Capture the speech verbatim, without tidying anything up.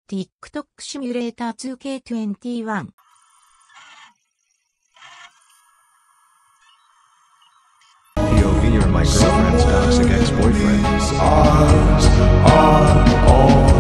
TikTok シミュレーター ツーケーにじゅういち。 ピーオーブイare my girlfriend's toxic ex-boyfriend. Eyes are on